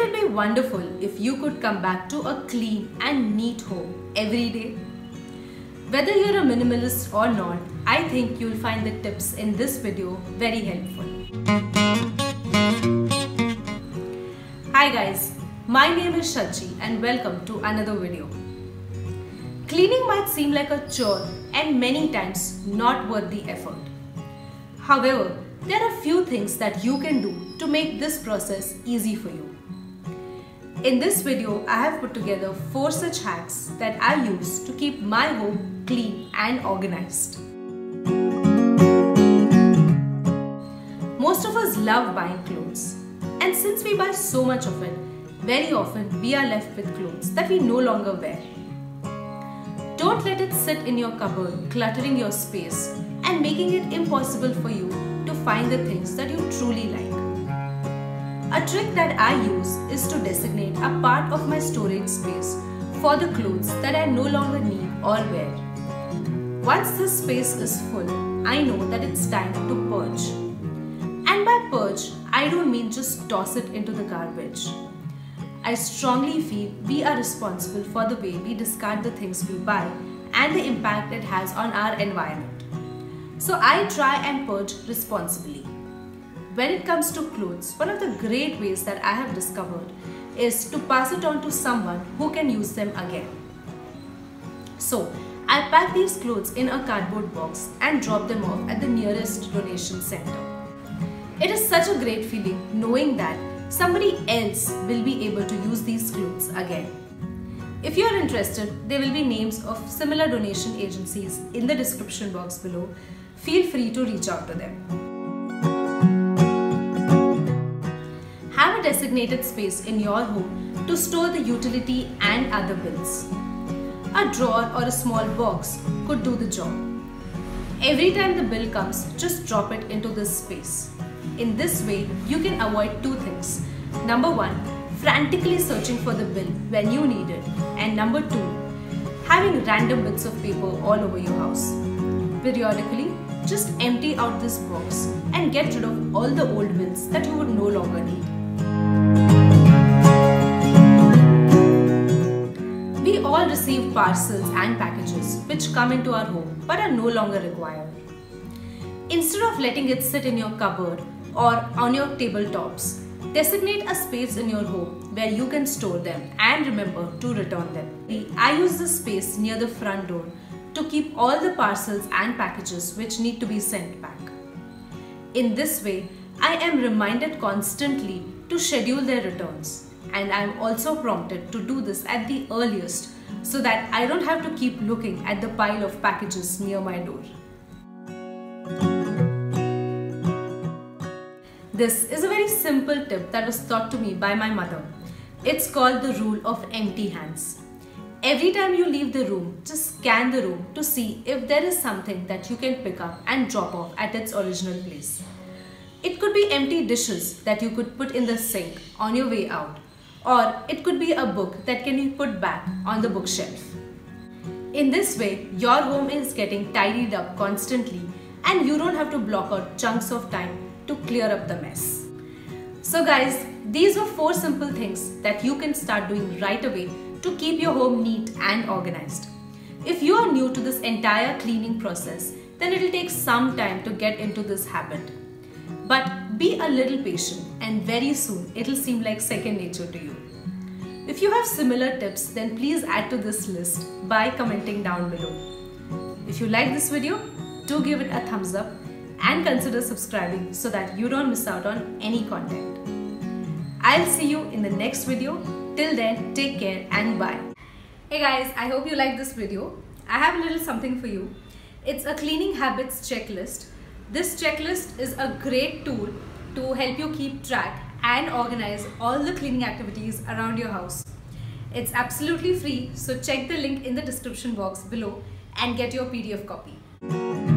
it be wonderful if you could come back to a clean and neat home every day? Whether you're a minimalist or not, I think you'll find the tips in this video very helpful. Hi guys, my name is Shachi and welcome to another video. Cleaning might seem like a chore and many times not worth the effort. However, there are few things that you can do to make this process easy for you. In this video, I have put together 4 such hacks that I use to keep my home clean and organized. Most of us love buying clothes, and since we buy so much of it, very often we are left with clothes that we no longer wear. Don't let it sit in your cupboard, cluttering your space and making it impossible for you to find the things that you truly like. A trick that I use is to designate a part of my storage space for the clothes that I no longer need or wear. Once this space is full, I know that it's time to purge. And by purge, I don't mean just toss it into the garbage. I strongly feel we are responsible for the way we discard the things we buy and the impact it has on our environment. So I try and purge responsibly. When it comes to clothes, one of the great ways that I have discovered is to pass it on to someone who can use them again. So I pack these clothes in a cardboard box and drop them off at the nearest donation center. It is such a great feeling knowing that somebody else will be able to use these clothes again. If you are interested, there will be names of similar donation agencies in the description box below. Feel free to reach out to them. Have a designated space in your home to store the utility and other bills. A drawer or a small box could do the job. Every time the bill comes, just drop it into this space. In this way, you can avoid 2 things. Number 1, frantically searching for the bill when you need it. And number 2, having random bits of paper all over your house. Periodically, just empty out this box and get rid of all the old bills that you would no longer need. We all receive parcels and packages which come into our home but are no longer required. Instead of letting it sit in your cupboard or on your tabletops, designate a space in your home where you can store them and remember to return them. I use this space near the front door to keep all the parcels and packages which need to be sent back. In this way, I am reminded constantly to schedule their returns, and I am also prompted to do this at the earliest so that I don't have to keep looking at the pile of packages near my door. This is a very simple tip that was taught to me by my mother. It's called the rule of empty hands. Every time you leave the room, just scan the room to see if there is something that you can pick up and drop off at its original place. It could be empty dishes that you could put in the sink on your way out, or it could be a book that can be put back on the bookshelf. In this way, your home is getting tidied up constantly and you don't have to block out chunks of time to clear up the mess. So guys, these were 4 simple things that you can start doing right away to keep your home neat and organized. If you are new to this entire cleaning process, then it will take some time to get into this habit. But be a little patient and very soon it will seem like second nature to you. If you have similar tips, then please add to this list by commenting down below. If you like this video, do give it a thumbs up and consider subscribing so that you don't miss out on any content. I'll see you in the next video. Till then, take care and bye. Hey guys, I hope you liked this video. I have a little something for you. It's a cleaning habits checklist. This checklist is a great tool to help you keep track and organize all the cleaning activities around your house. It's absolutely free, so check the link in the description box below and get your PDF copy.